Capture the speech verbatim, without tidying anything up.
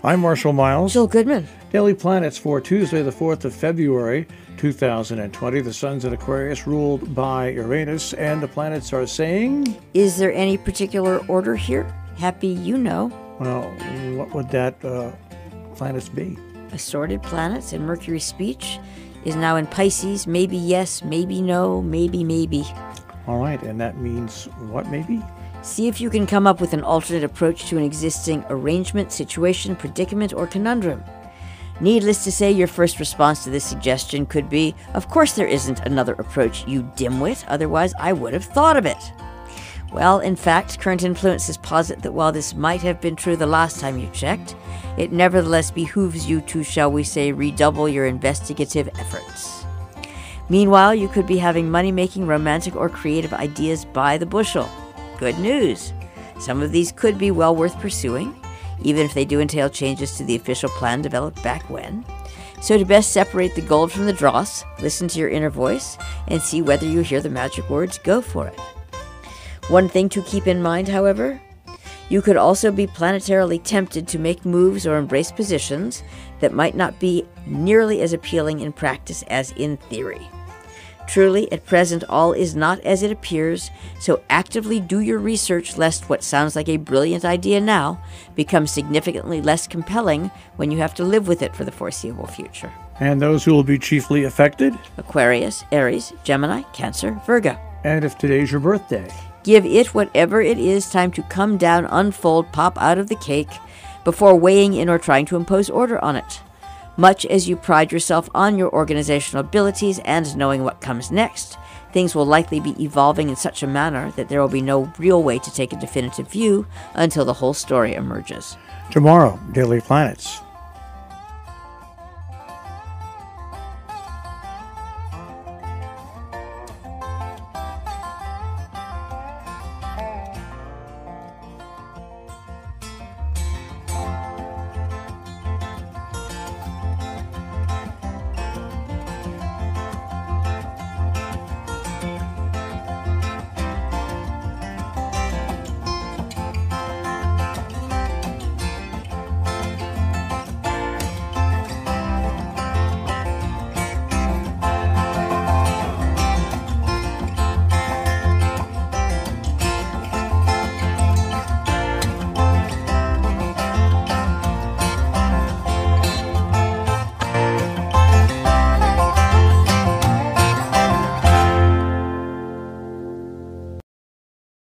I'm Marshall Miles. Jill Goodman. Daily Planets for Tuesday, the fourth of February, two thousand twenty. The sun's in Aquarius, ruled by Uranus, and the planets are saying... Is there any particular order here? Happy you know. Well, what would that uh, planets be? Assorted planets, and Mercury's speech is now in Pisces. Maybe yes, maybe no, maybe maybe. All right, and that means what maybe? See if you can come up with an alternate approach to an existing arrangement, situation, predicament, or conundrum. Needless to say, your first response to this suggestion could be, of course there isn't another approach, you dimwit, otherwise I would have thought of it. Well, in fact, current influences posit that while this might have been true the last time you checked, it nevertheless behooves you to, shall we say, redouble your investigative efforts. Meanwhile, you could be having money-making, romantic, or creative ideas by the bushel. Good news! Some of these could be well worth pursuing, even if they do entail changes to the official plan developed back when. So to best separate the gold from the dross, listen to your inner voice and see whether you hear the magic words, go for it. One thing to keep in mind, however, you could also be planetarily tempted to make moves or embrace positions that might not be nearly as appealing in practice as in theory. Truly, at present, all is not as it appears, so actively do your research lest what sounds like a brilliant idea now becomes significantly less compelling when you have to live with it for the foreseeable future. And those who will be chiefly affected? Aquarius, Aries, Gemini, Cancer, Virgo. And if today's your birthday? Give it whatever it is time to come down, unfold, pop out of the cake before weighing in or trying to impose order on it. Much as you pride yourself on your organizational abilities and knowing what comes next, things will likely be evolving in such a manner that there will be no real way to take a definitive view until the whole story emerges. Tomorrow, Daily Planets.